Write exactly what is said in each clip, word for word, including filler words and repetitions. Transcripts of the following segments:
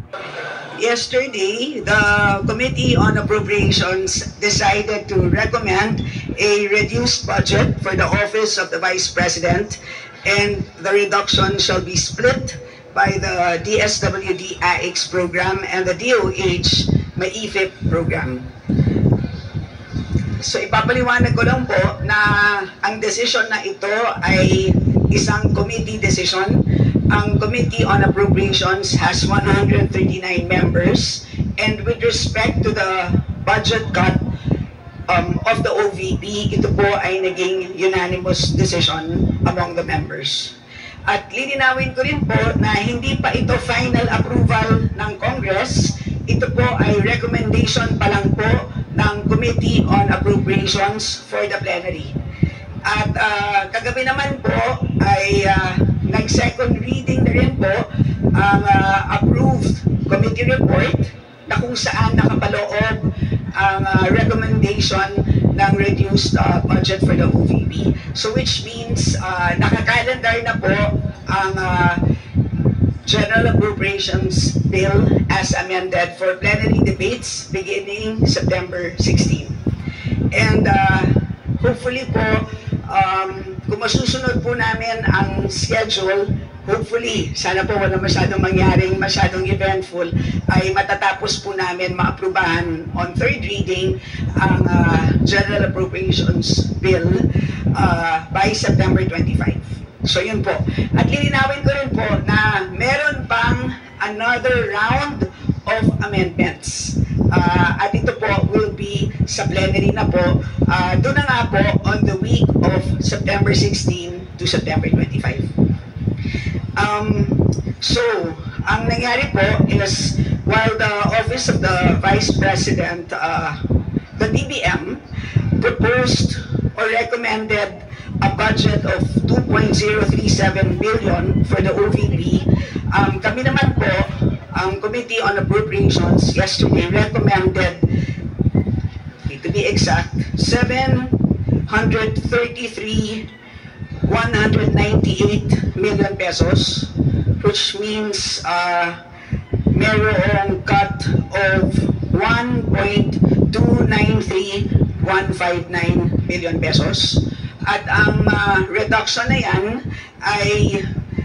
Yesterday, the Committee on Appropriations decided to recommend a reduced budget for the Office of the Vice President, and the reduction shall be split by the D S W D A I X program and the D O H M A I F I P program. So ipapaliwanag ko lang po na ang desisyon na ito ay isang committee decision. Ang Committee on Appropriations has one hundred thirty-nine members, and with respect to the budget cut um, of the O V P, ito po ay naging unanimous decision among the members. At lilinawin ko rin po na hindi pa ito final approval ng Congress, ito po ay recommendation pa lang po ng Committee on Appropriations for the plenary. At uh, kagabi naman po ay uh, nag-second reading na rin po ang uh, approved committee report na kung saan nakapaloob ang uh, recommendation ng reduced uh, budget for the O V P. So which means uh, nakakalendar na po ang uh, General Appropriations Bill as amended for plenary debates beginning September sixteenth. And uh, hopefully po, um, kung masusunod po namin ang schedule, hopefully, sana po wala masyadong mangyaring, masyadong eventful, ay matatapos po namin maaprubahan on third reading ang uh, General Appropriations Bill uh, by September twenty-fifth. So yun po. At lilinawin ko rin po na meron pang another round of amendments. Uh, at ito po will be sa plenary na po. Uh, doon na nga po on the week of September sixteenth to September twenty-fifth. Um, so, ang nangyari po is while the Office of the Vice President, uh, the D B M, proposed or recommended a budget of two point zero three seven billion for the O V P, um, kami naman po, ang Committee on Appropriations yesterday recommended, to be exact, seven hundred thirty-three one hundred ninety-eight million pesos, which means uh, mayroong cut of one point two nine three one five nine million pesos. At ang uh, reduction na yan ay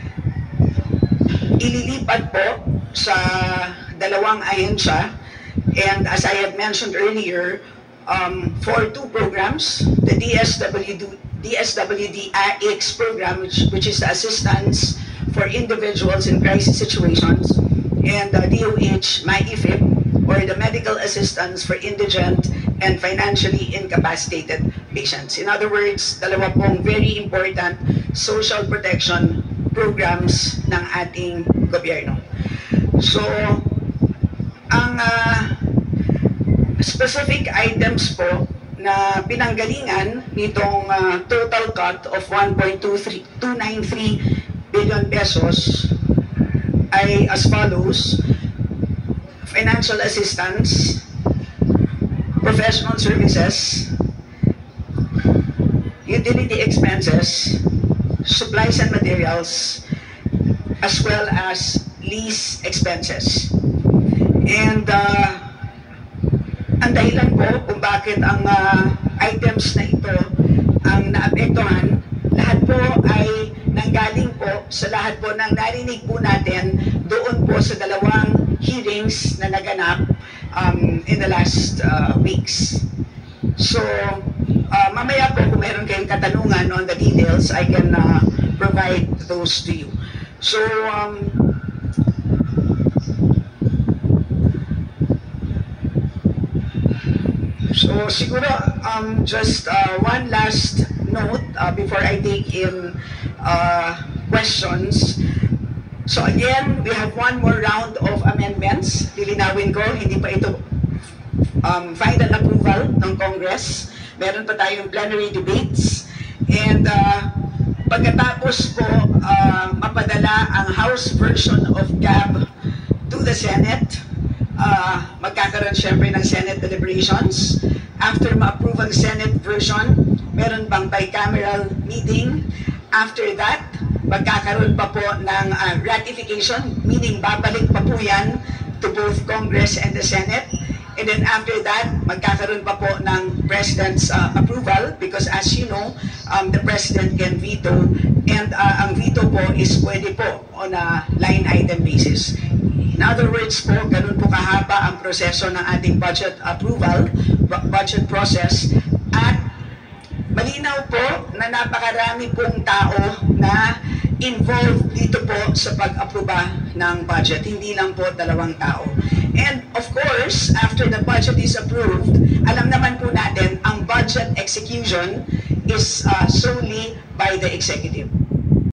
ililipat po sa dalawang ahensya. And as I had mentioned earlier, um, for two programs, the D S W D A I X program, which, which is the assistance for individuals in crisis situations, and the D O H M A I F I P, or the medical assistance for indigent and financially incapacitated patients. In other words, dalawa pong very important social protection programs ng ating gobyerno. So, ang uh, specific items po na pinanggalingan nitong uh, total cut of one point two nine three billion pesos ay as follows: financial assistance, professional services, utility expenses, supplies and materials, as well as lease expenses. And uh, ang dahilan po kung bakit ang uh, items na ito ang naapektuhan, lahat po ay nanggaling po sa lahat po ng narinig po natin doon po sa dalawang hearings na naganap um, in the last uh, weeks. So, uh, mamaya po kung meron kayong katanungan on the details, I can uh, provide those to you. So, um, so siguro um, just uh, one last note uh, before I take in uh, questions. So again, we have one more round of amendments. Lilinawin ko, hindi pa ito um, final approval ng Congress. Meron pa tayong plenary debates. And uh, pagkatapos po uh, mapadala ang House version of G A B to the Senate, uh, magkakaroon syempre ng Senate deliberations. After ma-approve ang Senate version, meron pang bicameral meeting. After that, magkakaroon pa po ng uh, ratification, meaning babalik pa po yan to both Congress and the Senate. And then after that, magkakaroon pa po ng President's uh, approval because as you know, um, the President can veto and uh, ang veto po is pwede po on a line item basis. In other words po, ganun po kahaba ang proseso ng ating budget approval, budget process, at malinaw po na napakarami pong tao na involved dito po sa pag-aproba ng budget, hindi lang po dalawang tao. And of course, after the budget is approved, alam naman po natin, ang budget execution is uh, solely by the executive.